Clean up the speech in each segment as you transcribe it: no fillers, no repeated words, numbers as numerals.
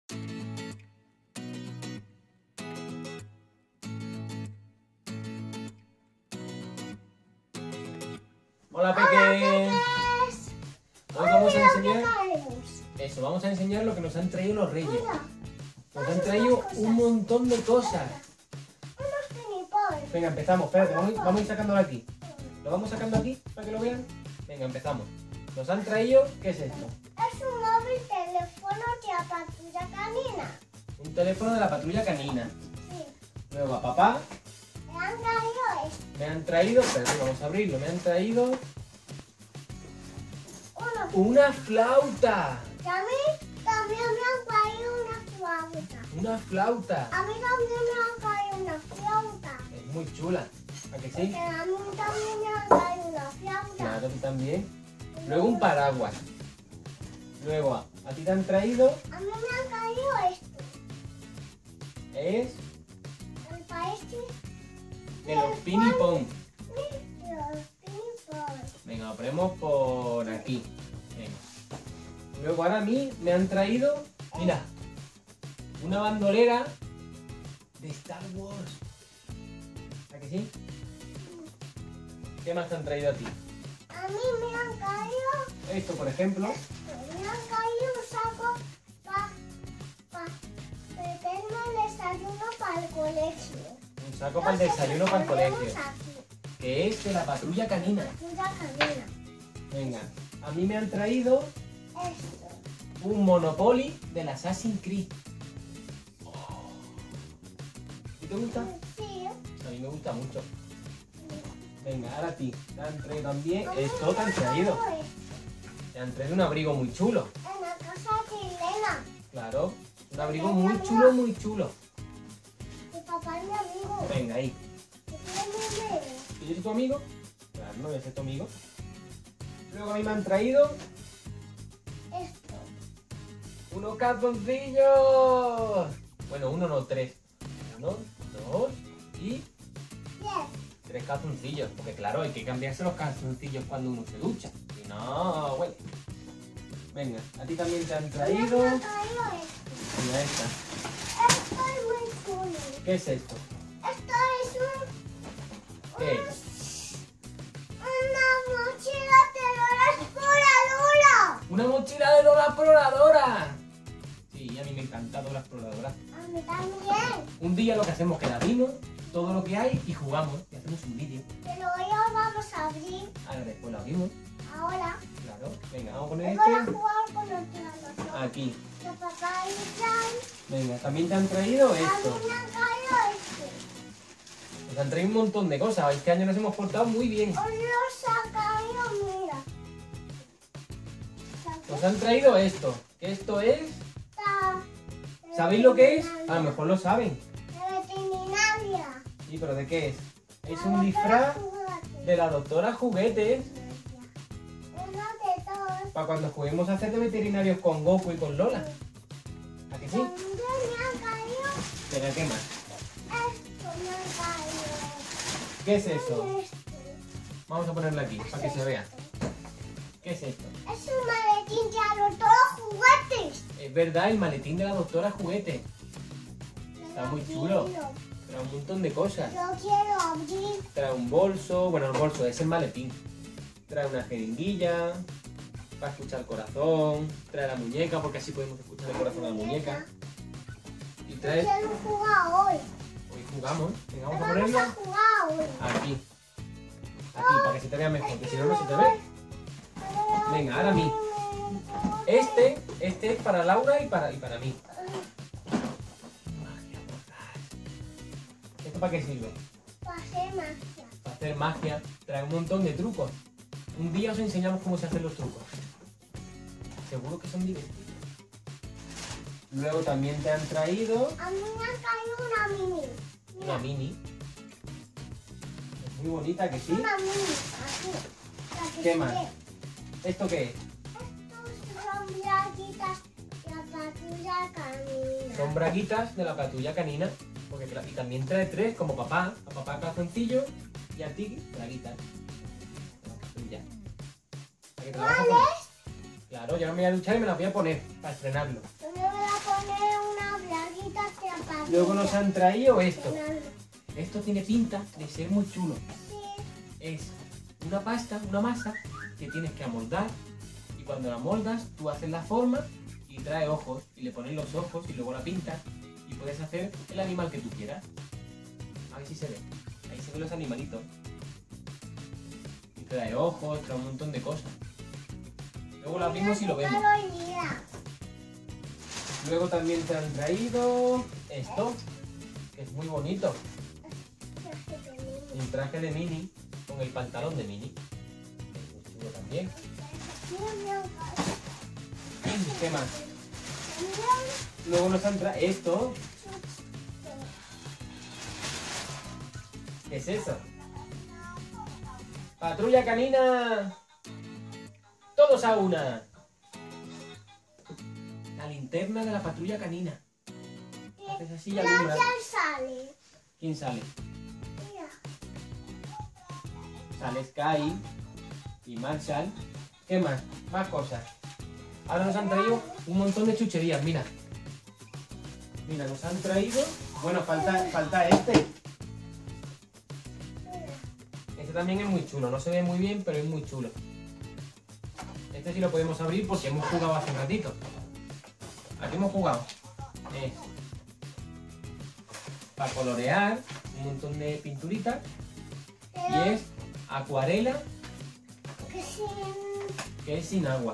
Hola, Peque. Hoy vamos a enseñar... ¿Qué Eso, vamos a enseñar lo que nos han traído los reyes. Mira, Nos han traído un montón de cosas. unos gilipollas. Venga, empezamos. Espérate, vamos a ir sacándolo aquí. ¿Lo vamos sacando aquí para que lo vean? Venga, empezamos. Nos han traído... ¿Qué es esto? Es un móvil teléfono de la patrulla canina. Un teléfono de la patrulla canina. Sí. Luego a papá Me han traído esto. me han traído... Espérate, vamos a abrirlo. Me han traído Uno. una flauta. Y a mí también me han traído una flauta. Una flauta. A mí también me han traído una flauta. Es muy chula. ¿A que sí? Porque a mí también me han traído una flauta. Claro, tú también. Luego un paraguas. Luego a ti te han traído... A mí me han traído esto. Es El país de los pinipón. de los pinipos. Venga, lo ponemos por aquí. Venga. Luego ahora a mí me han traído... Mira. Una bandolera de Star Wars. ¿A que sí? ¿Qué más te han traído a ti? A mí me han caído, Esto, por ejemplo. me han caído un saco para meterme el desayuno para el colegio. Un saco para el desayuno para el colegio. Ponemos aquí, Que es de la patrulla canina. patrulla canina. Venga. A mí me han traído Esto. un Monopoly del Assassin's Creed. ¿Y te gusta? Sí. A mí me gusta mucho. Venga, ahora a ti. Te han traído también... A mí Esto me te han han traído. esto. Te han traído un abrigo muy chulo. En la casa de Elena. Claro. Un abrigo muy chulo, muy chulo. Mi papá es mi amigo. Venga, ahí. Yo soy mi amigo. ¿Y yo soy tu amigo? Claro, no voy a ser tu amigo. Luego a mí me han traído Esto. unos calzoncillos. Bueno, uno no, tres. Uno, dos y... Bien. 3 calzoncillos, porque claro, hay que cambiarse los calzoncillos cuando uno se ducha. Si no, huele. Venga, a ti también te han A mí traído... me han traído esto. Mira esta. Esto es muy chulo. ¿Qué es esto? Esto es ¿Qué es? una mochila de Dora Exploradora. ¡Una mochila de Dora Exploradora! Sí, a mí me encanta Dora Exploradora. A mí también. Un día lo que hacemos es que la abrimos, todo lo que hay, y jugamos. Y hacemos un vídeo. Pero hoy vamos a abrir Ahora después lo abrimos. ahora. Claro. Venga, vamos a poner Voy a este jugar con el tiranosaurio. aquí. Que papá y Jan. Venga, también te han traído A mí esto. me han caído este. Nos han traído un montón de cosas. Este año nos hemos portado muy bien. Hoy los ha caído, mira. Nos han traído esto. Que esto es... Esta ¿Sabéis lo que es? A lo mejor lo saben. de veterinaria. Sí, pero ¿de qué es? Es un disfraz de la doctora Juguetes. Uno de todos. Para cuando juguemos a hacer de veterinarios con Goku y con Lola. ¿A que sí? También me han caído Venga, ¿qué más? esto, me han caído. ¿Qué es eso? Esto. Vamos a ponerlo aquí, para que se vea. ¿Qué es esto? Es un maletín de a todos juguetes. Es verdad, el maletín de la doctora Juguete. Está muy chulo. Quiero. Trae un montón de cosas. Yo quiero abrir. Trae un bolso, bueno, el bolso es el maletín. Trae una jeringuilla para escuchar el corazón. Trae la muñeca, porque así podemos escuchar el corazón de la muñeca. Y Yo trae... quiero jugar hoy. Hoy jugamos. Venga, vamos a Vamos ponerlo a jugar hoy. aquí. Aquí, para que se te vea mejor, que si no, no se te ve. Venga, ahora a mí. Este es para Laura y para mí. Magia mortal. ¿Esto para qué sirve? Pasé magia. Para hacer magia. Trae un montón de trucos. Un día os enseñamos cómo se hacen los trucos. Seguro que son divertidos. Luego también te han traído A mí me han caído una mini. una mini. Es muy bonita, que sí. Una mini. Así. La que ¿Qué se más? ve. ¿Esto qué es? Estos son braguitas de la patrulla canina. Son braguitas de la patrulla canina. Porque, y también trae 3, como papá. A papá calzoncillo y a ti braguitas. Ya. Para que te las vas a poner. ¿Cuáles? Claro, ya me voy a duchar y me las voy a poner para estrenarlo. Yo me voy a poner Luego nos han traído esto. Esto tiene pinta de ser muy chulo. Es una pasta, una masa que tienes que amoldar. Y cuando la moldas, tú haces la forma y trae ojos. Y le pones los ojos y luego la pintas. Y puedes hacer el animal que tú quieras. A ver si se ve. Ahí se ven los animalitos. Y trae ojos, trae un montón de cosas. Luego lo abrimos y lo vemos. Luego también te han traído esto, que es muy bonito. Un traje de Minnie con el pantalón de Minnie. Es muy chulo también. ¿Qué más? Luego nos han traído esto. ¿Qué es eso? ¡Patrulla canina! ¡Todos a una! La linterna de la patrulla canina. Haces así y alumbras. Sale. ¿Quién sale? Mira. Sale Sky y Marshall. ¿Qué más? Más cosas. Ahora nos han traído un montón de chucherías, mira. Mira, nos han traído... Bueno, falta este. Este también es muy chulo. No se ve muy bien, pero es muy chulo. Este sí lo podemos abrir porque hemos jugado hace un ratito. Aquí hemos jugado. Para colorear, un montón de pinturitas. Y es acuarela, que es sin agua.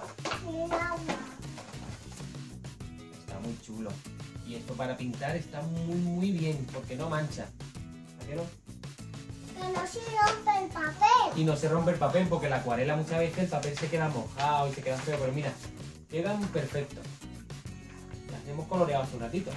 Está muy chulo. Y esto para pintar está muy bien, porque no mancha. ¿A qué no? Que no se rompe el papel. Y no se rompe el papel, porque la acuarela muchas veces el papel se queda mojado y se queda feo. Pero mira, quedan perfectos. Las hemos coloreado hace un ratito.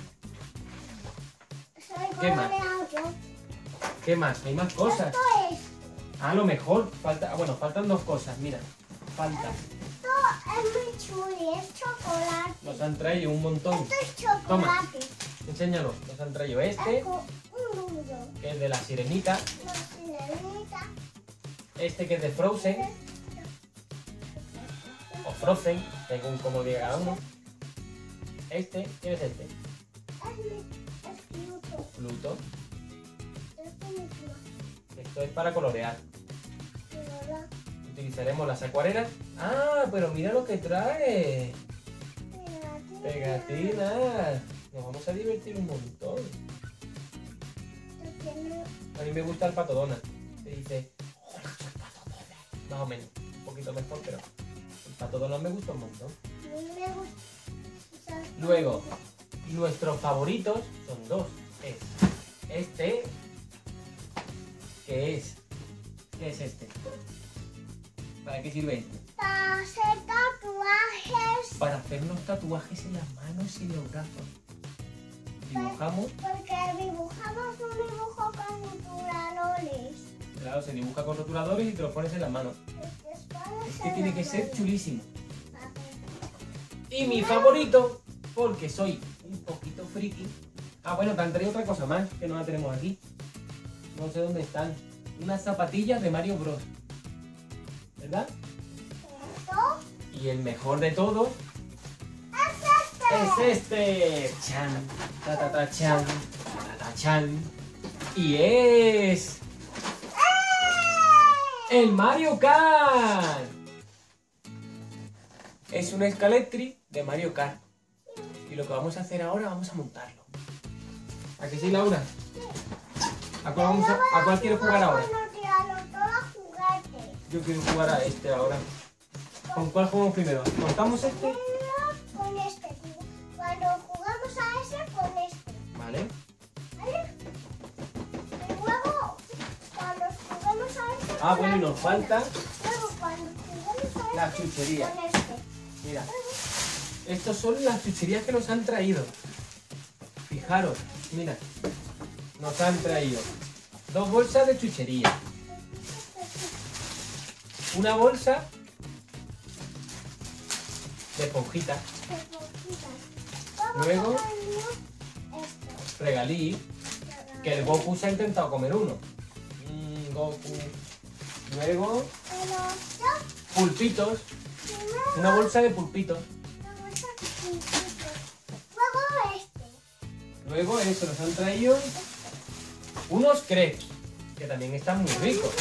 ¿Qué más? ¿Qué más? Hay más cosas. Esto es. A lo mejor falta, bueno, faltan dos cosas, mira. Falta. Esto es muy chulo, es chocolate. Nos han traído un montón. Esto es chocolate. Toma, enséñalo. Nos han traído este, Un duro. que es de la sirenita. La sirenita. Este que es de Frozen. O Frozen, según como diga cada uno. Este, ¿quién es este? Es Pluto. Pluto. Este es mi Pluto. Esto es para colorear. Pero Utilizaremos las acuarelas. Ah, pero mira lo que trae. la Pegatinas. Nos vamos a divertir un montón. A mí me gusta el Pato Donald. Se dice, hola, soy Pato Donald. Más o menos. Un poquito mejor, pero el Pato Donald me gusta un montón. me gusta. Luego, nuestros favoritos son dos. Es este, ¿qué es? ¿Qué es este? ¿Para qué sirve este? Para hacer tatuajes. Para hacernos tatuajes en las manos y en los brazos. Dibujamos. Porque dibujamos un dibujo con rotuladores. Claro, se dibuja con rotuladores y te lo pones en las manos. Es que tiene que ser chulísimo. Y mi favorito, porque soy un poquito friki. Ah, bueno, te han traído otra cosa más que no la tenemos aquí. No sé dónde están. Unas zapatillas de Mario Bros. ¿Verdad? Esto Y el mejor de todos es es este. Chan, ta ta ta chan, ta ta ta chan. Y es el Mario Kart. Es un Scalectri de Mario Kart. Y lo que vamos a hacer ahora, vamos a montarlo. ¿A que sí, Laura? ¿A cuál quieres jugar ahora? Yo quiero jugar a este ahora. ¿Con cuál jugamos primero? ¿Montamos este? Con este. Cuando jugamos a ese, con este. Vale. ¿Vale? Y luego, cuando jugamos a este. Ah, bueno, y nos falta Luego, cuando jugamos a la este, chuchería. con este. Mira. Estos son las chucherías que nos han traído. Fijaros, mira. Nos han traído 2 bolsas de chuchería. Una bolsa de esponjitas. Luego, regalí, que el Goku se ha intentado comer uno. Goku. Luego, pulpitos. Una bolsa de pulpitos. Luego este. Luego eso, nos han traído unos crepes, que también están muy ricos.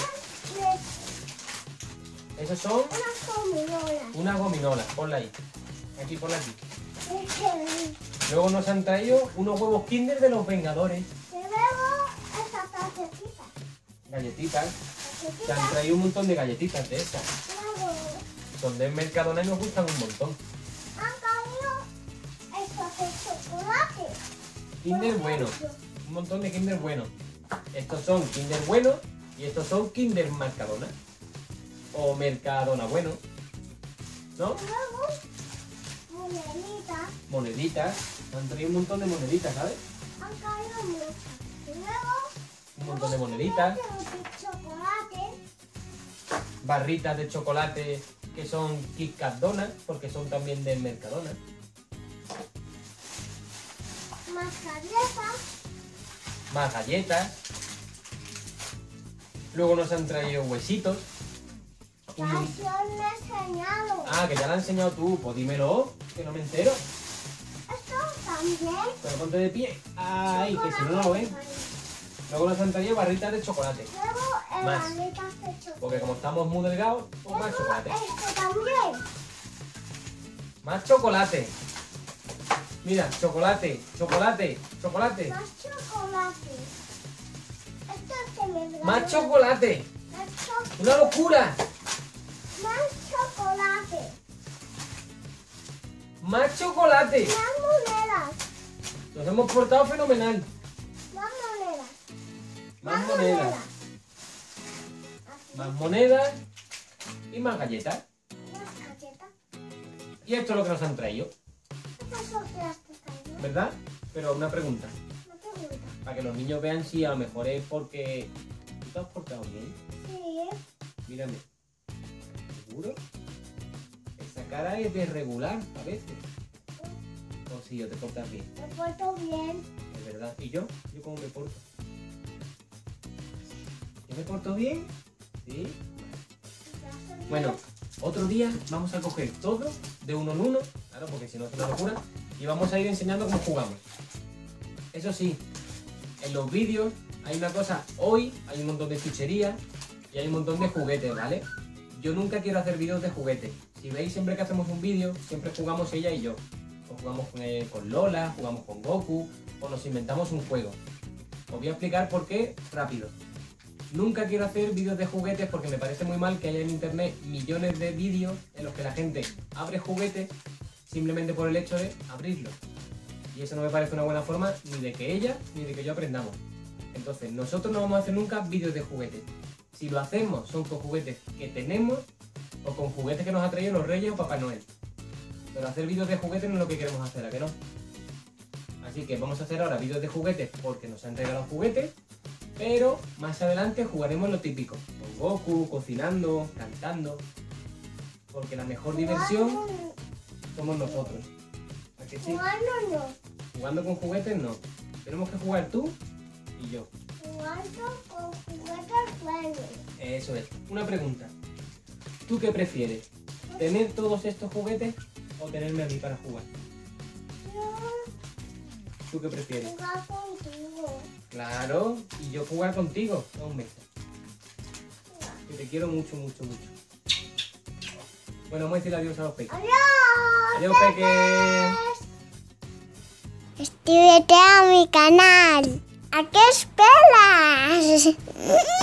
Esos son unas gominolas, ponla ahí. Aquí, ponla aquí. Luego nos han traído unos huevos Kinder de los Vengadores. Y luego estas galletitas. Galletitas. Se han traído un montón de galletitas de estas. Son de Mercadona y nos gustan un montón. Han traído estos de chocolate. Kinder bueno. Un montón de Kinder bueno. Estos son Kinder bueno y estos son Kinder Mercadona. O Mercadona bueno. ¿No? Y luego moneditas. Moneditas. Han traído un montón de moneditas, ¿sabes? Han caído muchas. Y luego Un montón de moneditas. de chocolate. Barritas de chocolate que son Kit Kat Donuts, porque son también de Mercadona. Más galletas. Más galletas. Luego nos han traído huesitos. Un mon- Canción me he enseñado. Ah, que ya la has enseñado tú. Pues dímelo, que no me entero. Esto también. Pero ponte de pie. Ay, que si no, no lo ven. Luego nos han traído barritas de chocolate. Luego Más. barritas de chocolate. Porque como estamos muy delgados, pues más Luego chocolate. esto también. Más chocolate. Mira, chocolate, chocolate, chocolate. Más chocolate. Esto es que me Más chocolate. Más ¡Una locura! chocolate. Más chocolate. Más monedas. Nos hemos portado fenomenal. Más monedas. Más monedas. Más monedas y más galletas. Más galletas. Y esto es lo que nos han traído, Estas son las que caen. ¿verdad? Pero una pregunta, Una pregunta. para que los niños vean si a lo mejor es porque tú te has portado bien. Sí. Mírame. ¿Seguro? Esa cara es de regular a veces. O si yo te portas bien, Me porto bien. es verdad. ¿Y yo? ¿Yo cómo me porto? ¿Yo me porto bien? ¿Sí? Bueno, otro día vamos a coger todo de uno en uno, claro, porque si no es una locura, y vamos a ir enseñando cómo jugamos. Eso sí, en los vídeos hay una cosa, hoy hay un montón de chucherías y hay un montón de juguetes, ¿vale? Yo nunca quiero hacer vídeos de juguetes. Si veis, siempre que hacemos un vídeo, siempre jugamos ella y yo. O jugamos con Lola, jugamos con Goku, o nos inventamos un juego. Os voy a explicar por qué rápido. Nunca quiero hacer vídeos de juguetes porque me parece muy mal que haya en internet millones de vídeos en los que la gente abre juguetes simplemente por el hecho de abrirlos. Y eso no me parece una buena forma ni de que ella ni de que yo aprendamos. Entonces, nosotros no vamos a hacer nunca vídeos de juguetes. Si lo hacemos son con juguetes que tenemos o con juguetes que nos ha traído los Reyes o Papá Noel. Pero hacer vídeos de juguetes no es lo que queremos hacer, ¿a que no? Así que vamos a hacer ahora vídeos de juguetes porque nos han regalado juguetes. Pero más adelante jugaremos lo típico, con Goku, cocinando, cantando, porque la mejor diversión somos nosotros. ¿A que sí? Jugando no. Jugando con juguetes no. Tenemos que jugar tú y yo. Jugando con juguetes buenos. Eso es. Una pregunta. ¿Tú qué prefieres? ¿Tener todos estos juguetes o tenerme a mí para jugar? Yo ¿Tú qué prefieres? jugar contigo. Claro, y yo jugar contigo. Da un beso. Que te quiero mucho, mucho, mucho. Bueno, vamos a decir adiós a los peques. ¡Adiós! Adiós, peques. Suscríbete a mi canal. ¿A qué esperas?